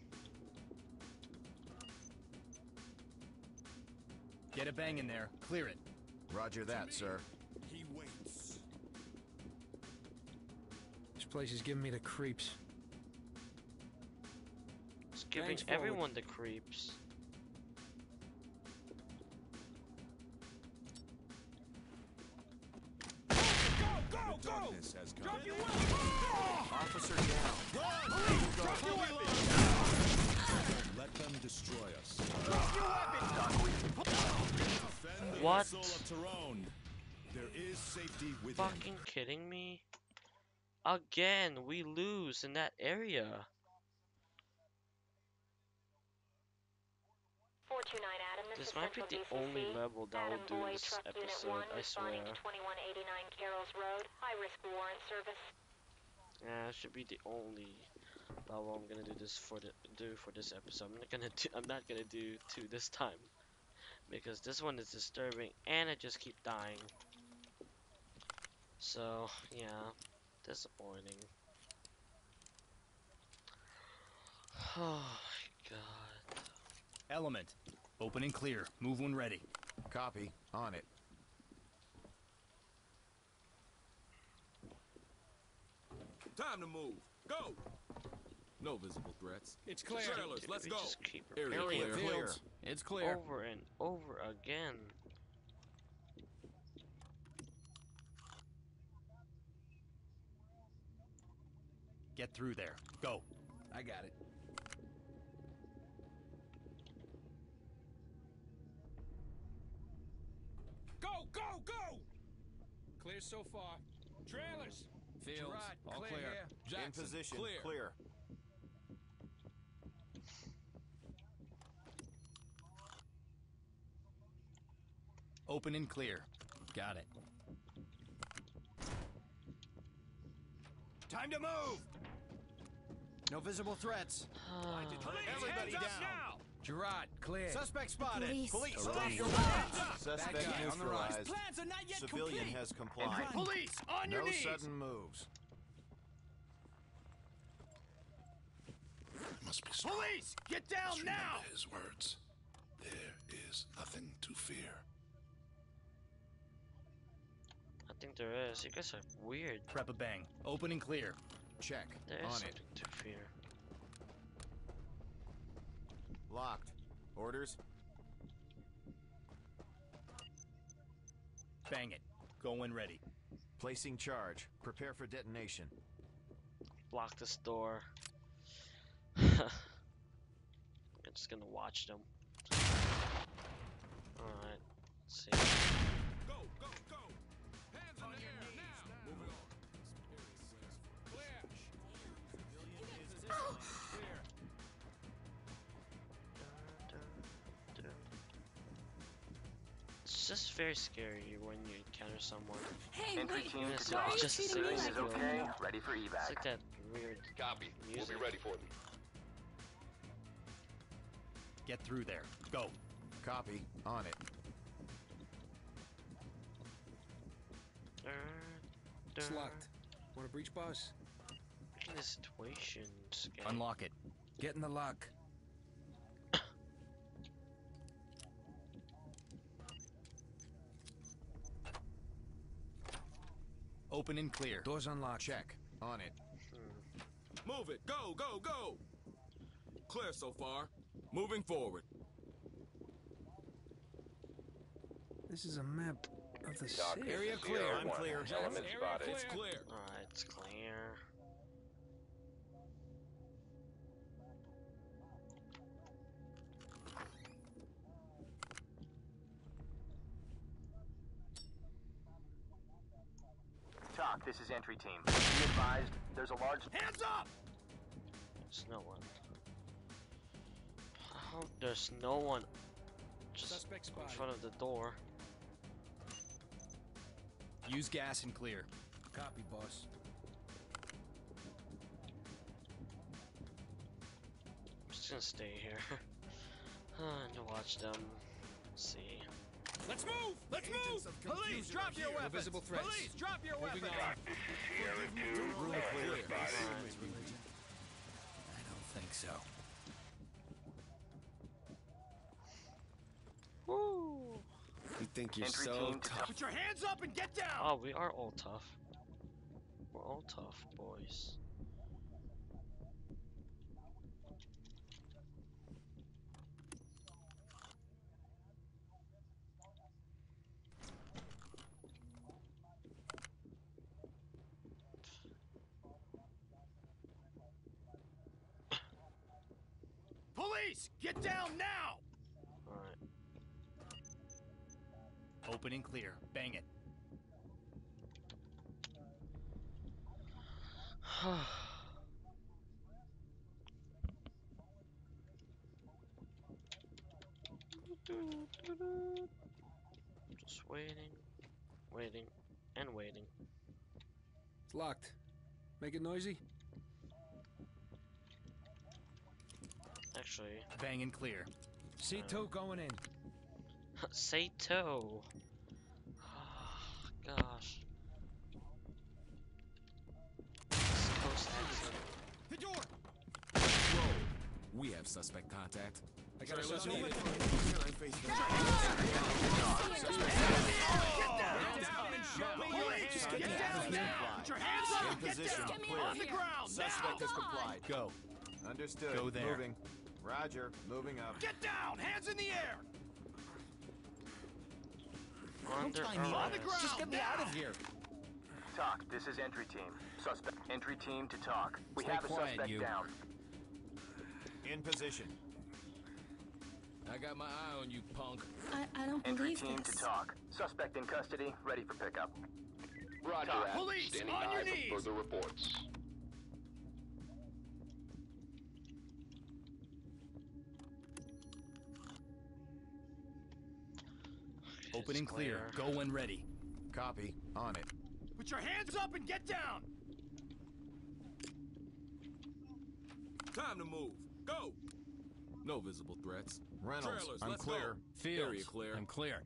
Get a bang in there. Clear it. Roger that, sir. He waits. This place is giving me the creeps. It's giving Bangs forward. everyone the creeps. Go, go, go! Darkness has come. Drop your weapons! Officer down. Police, drop your weapons! Let them destroy us. Drop your weapons! Defend the What? soul of Tyrone. There is safety within. Fucking kidding me? Again, we lose in that area. 429 Adam, This is might be Central the DCC. only level that will Adam do Boy, this Truck Unit episode, 1, I responding swear. to 2189 Carroll's Road. High-risk warrant service. Yeah, it should be the only level I'm gonna do this for this episode. I'm not gonna do 2 this time. Because this one is disturbing and I just keep dying. So, yeah, disappointing. Oh my God. Element. Open and clear. Move when ready. Copy. On it. Time to move. Go. No visible threats. It's clear. Trailers, Did let's we go. just keep Area repeating clear. Clear. It's clear. over and over again? Get through there. Go. I got it. Go, go, go! Clear so far. Trailers. Fields, Gerard, all clear clear. here. In Jackson, position, clear. clear. Open and clear. Got it. Time to move! No visible threats. Everybody down. Now! Gerard, clear. Suspect spotted. Police. Police, Stop. stop your Stop. Suspect That guy on the rise. neutralized. Plans are not yet Civilian complete. has complied. Police, on your No knees! sudden moves. Must be strong. Police, get down Must remember now! his words. There is nothing to fear. I think there is. You guys are weird. Prep a bang. Open and clear. Check. There is On something it. to fear. Locked. Orders. Bang it. Go when ready. Placing charge. Prepare for detonation. Block this door. I'm just gonna watch them. Alright. Let's see. Go, go, go! Hands in the air now! Moving on. Clear. It's just very scary when you encounter someone. Hey, Entry wait. team It's to Why are talk. you just a treating me Civilian single like is a okay. criminal? Ready for It's evac. like that weird Copy. music. We'll be ready for them. Get through there. Go. Copy. On it. It's locked. Want a breach, boss? Look at this situations. Unlock it. Get in the lock. Open and clear. Doors unlocked. Check. On it. Move it! Go, go, go! Clear so far. Moving forward. This is a map of the Doc, city. Area clear. I'm clear. Element spotted. It's clear. Alright, it's clear. TOC, this is entry team. Be advised, there's a large... Hands up! There's no one. How? There's no one just Suspect in spotted. front of the door. Use gas and clear. Copy, boss. I'm just gonna stay here. And watch them. See. Let's move! Let's move! Police, drop your weapons! visible threats. Police, drop your Moving weapons! on. This is Sierra 2. Room clear. I don't think so. Woo! You think you're Entry so team to tough. Put your hands up and get down! Oh, we are all tough. We're all tough, boys. Police, get down now! Alright. Open and clear. Bang it. Just waiting, waiting, and waiting. It's locked. Make it noisy? Actually, Bang and clear. C2 going in. Sato. Gosh. East Coast accent. The door! Whoa! We have suspect contact. I got a Trailers suspect. needed. Police, get down now! Put your hands up In and get position, down! clear. On the ground, Suspect now! has complied. Go. Understood. Go there. Moving. Roger. Moving up. Get down! Hands in the air! Under On the ground! Just get me out of here. Talk, this is entry team. Suspect. Entry team to talk. We Stay have a quiet, suspect you. down. In position. I got my eye on you, punk. I don't Entry believe team this. to talk. Suspect in custody, ready for pickup. Roger Talk. that. Police, Standing on by your for knees. further reports. Open and clear. Go when ready. Copy. On it. Put your hands up and get down. Time to move. Go. No visible threats. Reynolds, Trailers, I'm let's clear. go. Fields, Area clear. I'm clear.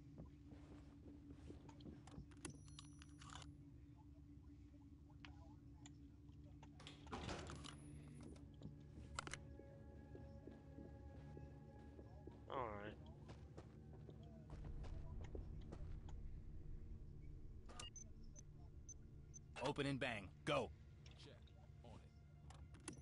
All right. Open and bang. Go. Check. On it.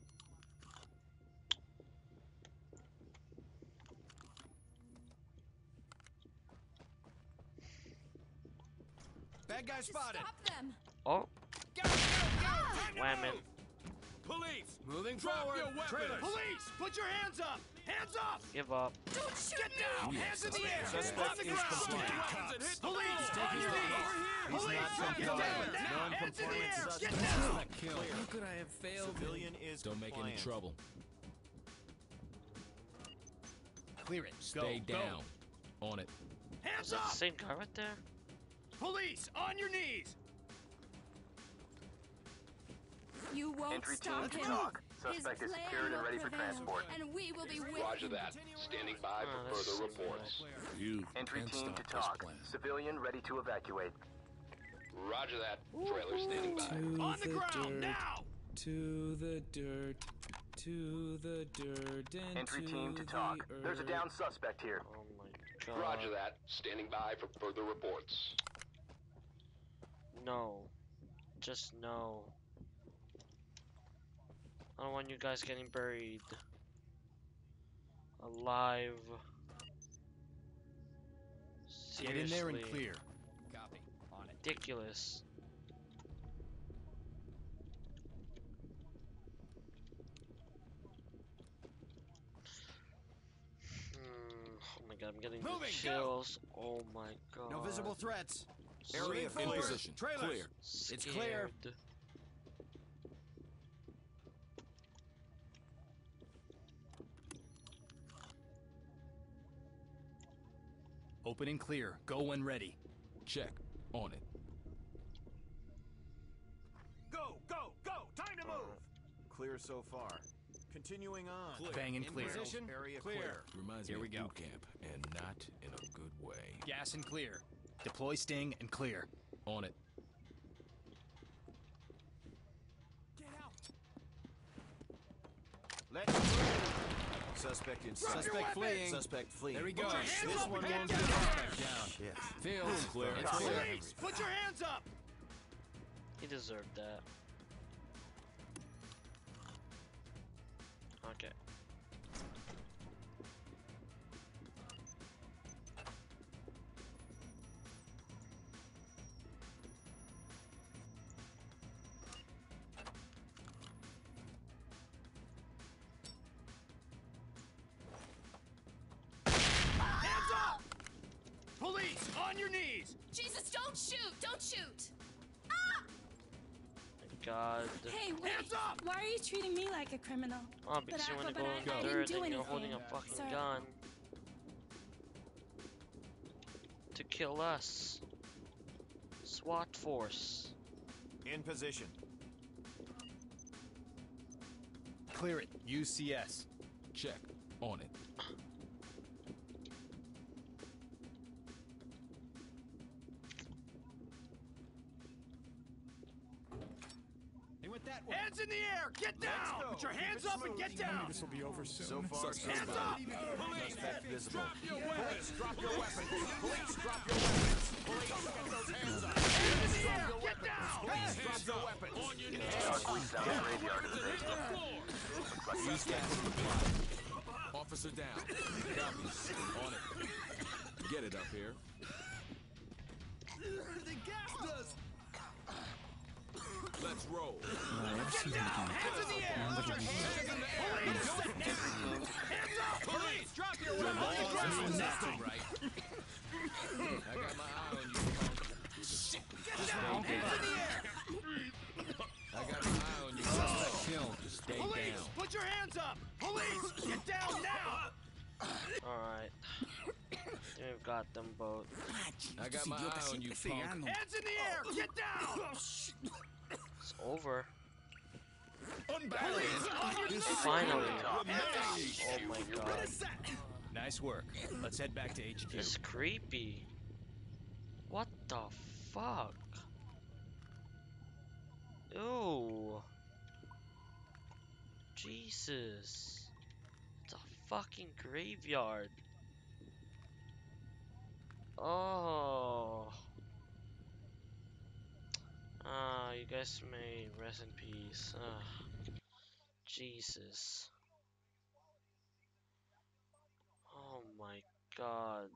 Bad guy spotted. Stop them! Oh, Go, go, go! wham it. Police! Moving Drop forward. your weapons! Trailers. Police, put your hands up. Hands up. Give up. Don't shoot. Get down. Hands in the air. Suspect On the is ground. compliant. Police, on your knees. He's Police, not get down compliant. now. Hands in the Non-compliant air. suspect. Get down. Clear. How could I have failed? Civilian is Don't make any compliant. trouble. Clear it. Stay go, down. On it. Hands Is that up. the same guy right there? Police, on your knees. You won't Entry stop team him. to talk. His Suspect is plan secured and will ready for prevail, transport. And we will be with Roger him. that. Standing by Oh, for that's further the same guy. reports. You Entry can't team stop to this talk. plan. Civilian ready to evacuate. Roger that. Trailer standing by. On the ground now. To the dirt, to the dirt, and Entry to team to the talk. There's a earth. down suspect here. Oh my god. Roger that. Standing by for further reports. No. Just no. I don't want you guys getting buried alive. Get in there and Seriously. clear. Copy. On it. Ridiculous. Oh my god, I'm getting the Moving, go. chills. Oh my god. No visible threats. So Area In clear. position. Trailers. Clear. It's clear. scared. Open and clear. Go when ready. Check. On it. Go, go, go. Time to move. Clear so far. Continuing on. Clear. Bang and In clear. position. Area clear. Reminds Here me we of go. boot camp, and not in a good way. Gas and clear. Deploy sting and clear. On it. Let's move. Suspect in Drop your suspect weapons. fleeing. Suspect fleeing. There he Put goes. your hands This up one and won't get get down. suspect down. Yes. Fields. Clear. It's Clear. clear. Police, put your hands up. He deserved that. Okay. Hands up. Police, on your knees. Jesus, don't shoot! Don't shoot! Thank God. Hey, wait! Hands up! Why are you treating me like a criminal? Oh, because you want to go in I the dirt didn't do and you're holding a anything. fucking Sorry. gun to kill us. SWAT force. In position. Clear it. UCS. Check. On it. They went that way. Hands in the air. Get down. go. Put your hands up and get down. This will be over soon. So far, so Hands good. up. Suspect visible. Police, drop your weapons. Police, drop your weapons. Police, get those hands up. Hands in the air. Get down. Police, drop your weapons. Southwest down the graveyard of the basement. Officer down. Copy. On it. Get it up here. The gas does. Let's roll. Get down! Hands in the air! Put your hands in the air! Police! Hands up! Police! Drop your weapons! Right. I got my eye on you. Get down! Hands in the air! I got my eye on you. Suspect killed. Stay Police! down. Put your hands up! Police! Get down now! Alright. We've got them both. I got my eye on you, punk. Hands in the air! Get down! It's over. Police! On your knees! Finally. Hands Oh my god. Nice work. Let's head back to HQ. It's creepy. What the fuck? Ew. Jesus. It's a fucking graveyard. Oh. You guys may rest in peace. Jesus. Oh my god.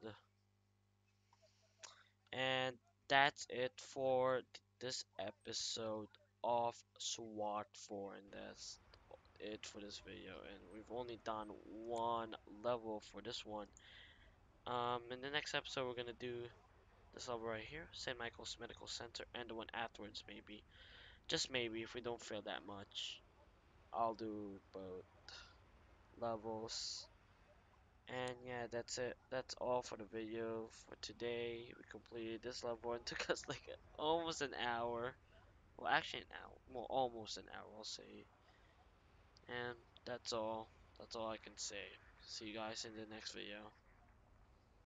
And that's it for this episode of SWAT 4, and that's it for this video. And we've only done one level for this one. In the next episode we're gonna do this level right here, St. Michael's Medical Center, and the one afterwards maybe. Just maybe, if we don't fail that much, I'll do both levels. And yeah, that's it. That's all for the video for today. We completed this level and took us like almost an hour. Well, actually an hour. Well, almost an hour, I'll say. And that's all. That's all I can say. See you guys in the next video.